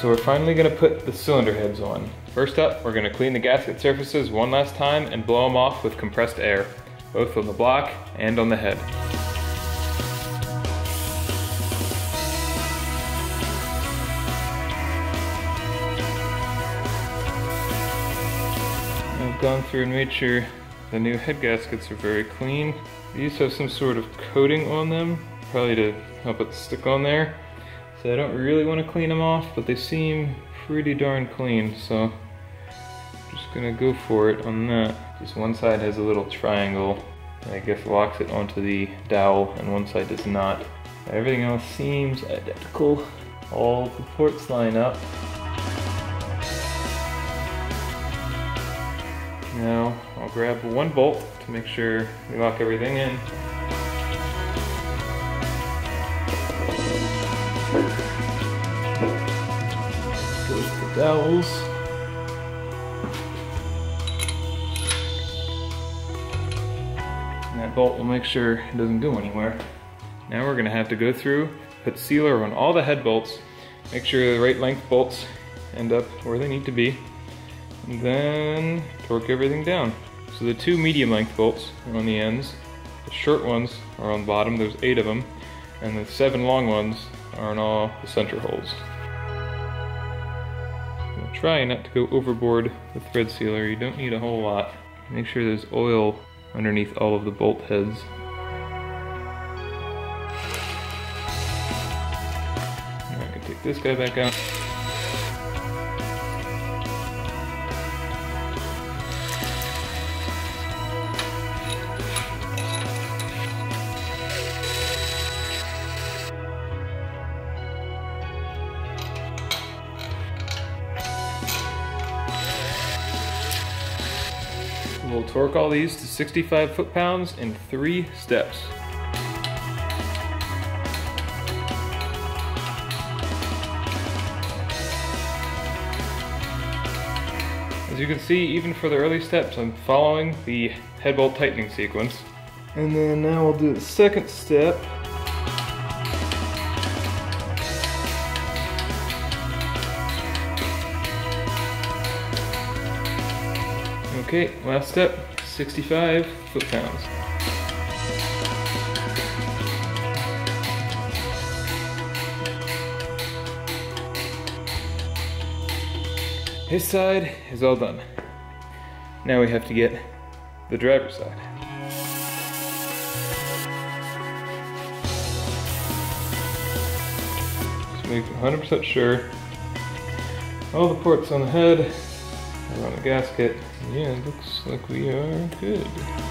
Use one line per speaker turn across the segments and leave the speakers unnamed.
so we're finally gonna put the cylinder heads on. First up, we're gonna clean the gasket surfaces one last time and blow them off with compressed air, both on the block and on the head. I've gone through and made sure the new head gaskets are very clean. These have some sort of coating on them, probably to help it stick on there. So I don't really want to clean them off, but they seem pretty darn clean, so I'm just gonna go for it on that. Just one side has a little triangle, I guess locks it onto the dowel, and one side does not. Everything else seems identical. All the ports line up. Now I'll grab one bolt to make sure we lock everything in. Goes the dowels. And that bolt will make sure it doesn't go anywhere. Now we're gonna have to go through, put sealer on all the head bolts, make sure the right length bolts end up where they need to be, and then torque everything down. So the 2 medium length bolts are on the ends, the short ones are on the bottom, there's 8 of them, and the 7 long ones are on all the center holes. We'll try not to go overboard with thread sealer, you don't need a whole lot. Make sure there's oil underneath all of the bolt heads. Now I can take this guy back out. We'll torque all these to 65 foot-pounds in 3 steps. As you can see, even for the early steps, I'm following the head bolt tightening sequence. And then now we'll do the second step. Okay, last step, 65 foot-pounds. His side is all done. Now we have to get the driver's side. Just make 100% sure all the ports on the head are on the gasket. Yeah, it looks like we are good.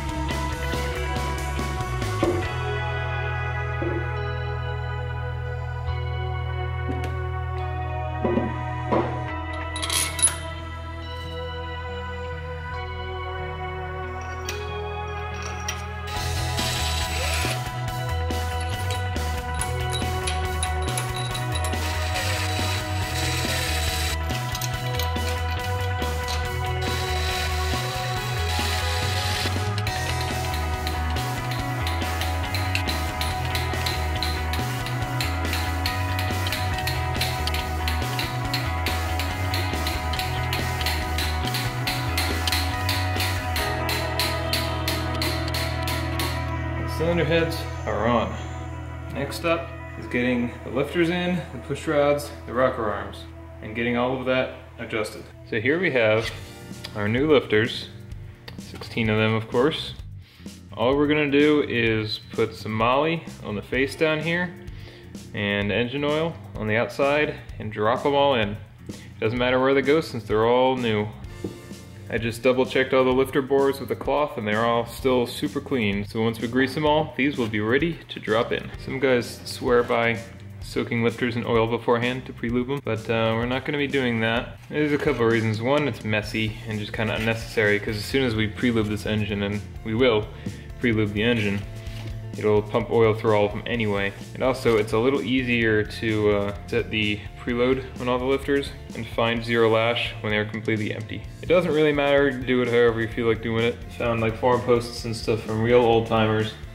Cylinder heads are on. Next up is getting the lifters in, the push rods, the rocker arms, and getting all of that adjusted. So here we have our new lifters, 16 of them of course. All we're gonna do is put some moly on the face down here and engine oil on the outside and drop them all in. Doesn't matter where they go since they're all new. I just double checked all the lifter bores with a cloth and they're all still super clean. So once we grease them all, these will be ready to drop in. Some guys swear by soaking lifters in oil beforehand to pre-lube them, but we're not gonna be doing that. There's a couple of reasons. One, it's messy and just kind of unnecessary because as soon as we pre-lube this engine, and we will pre-lube the engine, it'll pump oil through all of them anyway. And also it's a little easier to set the preload on all the lifters and find zero lash when they're completely empty. It doesn't really matter, do it however you feel like doing it. Found like forum posts and stuff from real old timers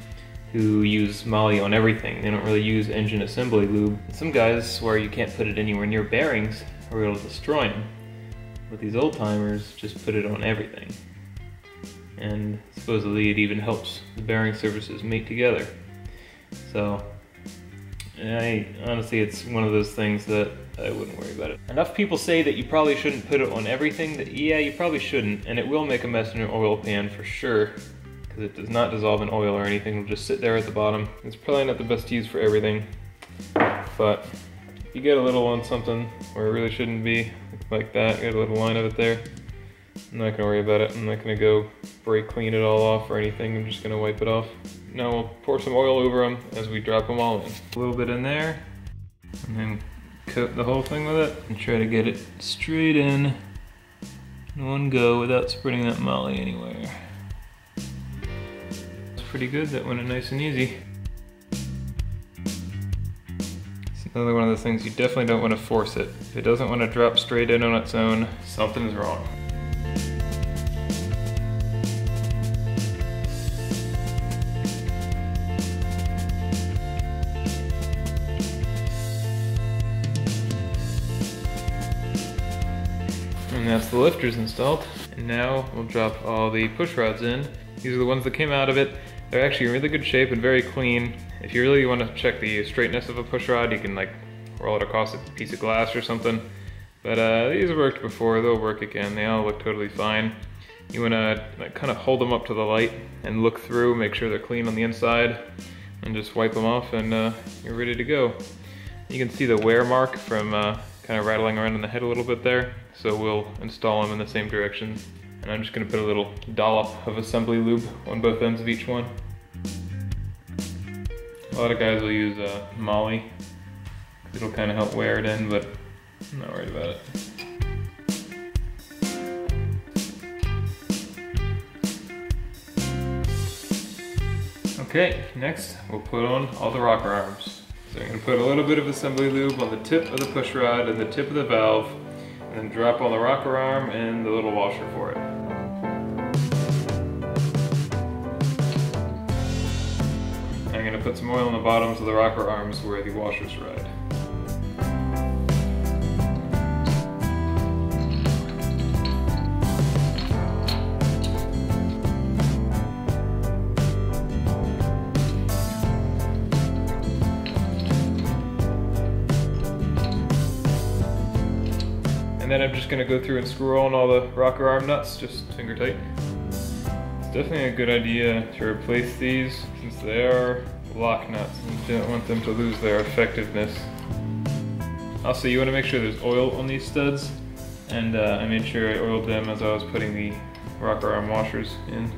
who use moly on everything. They don't really use engine assembly lube. Some guys swear you can't put it anywhere near bearings or it'll destroy them. But these old timers just put it on everything. And supposedly it even helps the bearing surfaces mate together. So, honestly, it's one of those things that I wouldn't worry about it. Enough people say that you probably shouldn't put it on everything that, yeah, you probably shouldn't, and it will make a mess in your oil pan for sure, because it does not dissolve in oil or anything. It'll just sit there at the bottom. It's probably not the best to use for everything, but if you get a little on something where it really shouldn't be, like that, get a little line of it there, I'm not gonna worry about it. I'm not gonna go brake clean it all off or anything. I'm just gonna wipe it off. Now we'll pour some oil over them as we drop them all in. A little bit in there, and then coat the whole thing with it, and try to get it straight in one go without spreading that moly anywhere. It's pretty good, that went in nice and easy. It's another one of those things you definitely don't want to force it. If it doesn't want to drop straight in on its own, something's wrong. And that's the lifters installed. And now we'll drop all the push rods in. These are the ones that came out of it. They're actually in really good shape and very clean. If you really want to check the straightness of a push rod, you can like roll it across a piece of glass or something. But these worked before, they'll work again. They all look totally fine. You want to like, kind of hold them up to the light and look through, make sure they're clean on the inside, and just wipe them off, and you're ready to go. You can see the wear mark from kind of rattling around in the head a little bit there, so we'll install them in the same direction. And I'm just going to put a little dollop of assembly lube on both ends of each one. A lot of guys will use moly. It'll kind of help wear it in, but I'm not worried about it. Okay, next we'll put on all the rocker arms. So I'm going to put a little bit of assembly lube on the tip of the push rod and the tip of the valve, and then drop on the rocker arm and the little washer for it. I'm going to put some oil on the bottoms of the rocker arms where the washers ride. And then I'm just going to go through and screw on all the rocker arm nuts, just finger tight. It's definitely a good idea to replace these since they are lock nuts and you don't want them to lose their effectiveness. Also, you want to make sure there's oil on these studs, and I made sure I oiled them as I was putting the rocker arm washers in.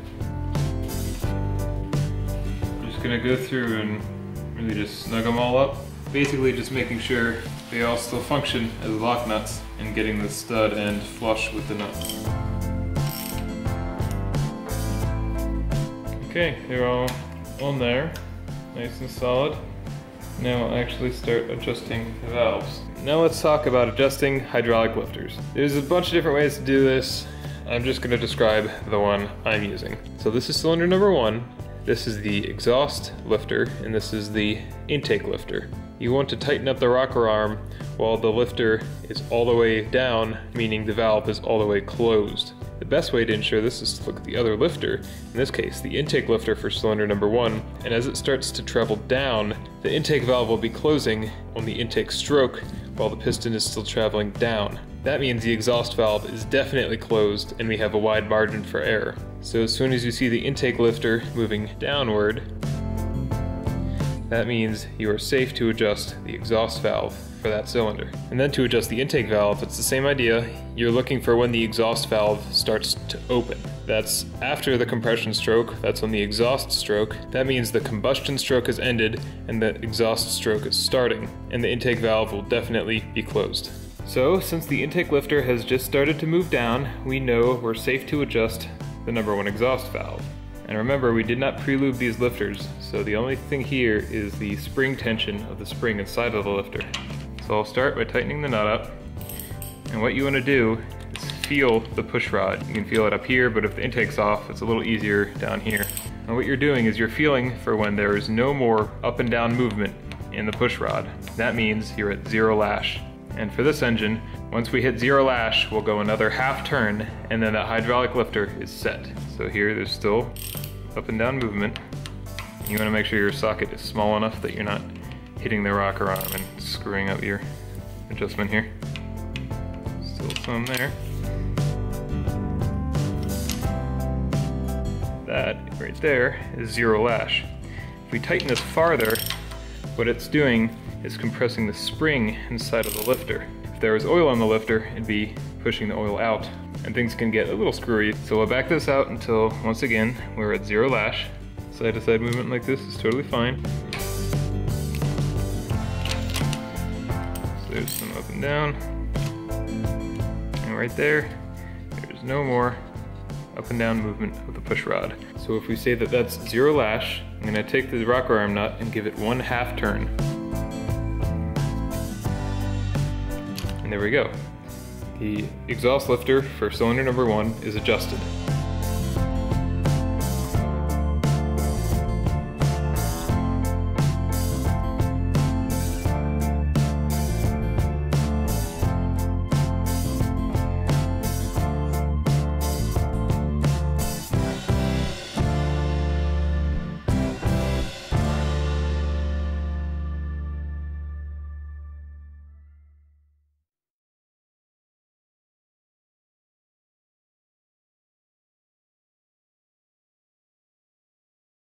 I'm just going to go through and really just snug them all up. Basically just making sure they all still function as lock nuts and getting the stud end flush with the nut. Okay, they're all on there, nice and solid. Now I'll actually start adjusting the valves. Now let's talk about adjusting hydraulic lifters. There's a bunch of different ways to do this. I'm just going to describe the one I'm using. So this is cylinder number 1. This is the exhaust lifter, and this is the intake lifter. You want to tighten up the rocker arm while the lifter is all the way down, meaning the valve is all the way closed. The best way to ensure this is to look at the other lifter, in this case the intake lifter for cylinder number 1, and as it starts to travel down, the intake valve will be closing on the intake stroke while the piston is still traveling down. That means the exhaust valve is definitely closed and we have a wide margin for error. So as soon as you see the intake lifter moving downward, that means you are safe to adjust the exhaust valve for that cylinder. And then to adjust the intake valve, it's the same idea. You're looking for when the exhaust valve starts to open. That's after the compression stroke, that's on the exhaust stroke. That means the combustion stroke has ended and the exhaust stroke is starting, and the intake valve will definitely be closed. So since the intake lifter has just started to move down, we know we're safe to adjust the number 1 exhaust valve. And remember, we did not pre-lube these lifters, so the only thing here is the spring tension of the spring inside of the lifter. So I'll start by tightening the nut up, and what you want to do is feel the push rod. You can feel it up here, but if the intake's off, it's a little easier down here. And what you're doing is you're feeling for when there is no more up and down movement in the push rod. That means you're at 0 lash. And for this engine, once we hit 0 lash, we'll go another half turn, and then that hydraulic lifter is set. So here there's still up and down movement. You want to make sure your socket is small enough that you're not hitting the rocker arm and screwing up your adjustment here. Still some there. That right there is 0 lash. If we tighten this farther, what it's doing is compressing the spring inside of the lifter. If there was oil on the lifter, it'd be pushing the oil out, and things can get a little screwy. So we'll back this out until, once again, we're at 0 lash. Side to side movement like this is totally fine. So there's some up and down. And right there's no more up and down movement of the push rod. So if we say that that's 0 lash, I'm going to take the rocker arm nut and give it 1/2 turn. And there we go. The exhaust lifter for cylinder number 1 is adjusted.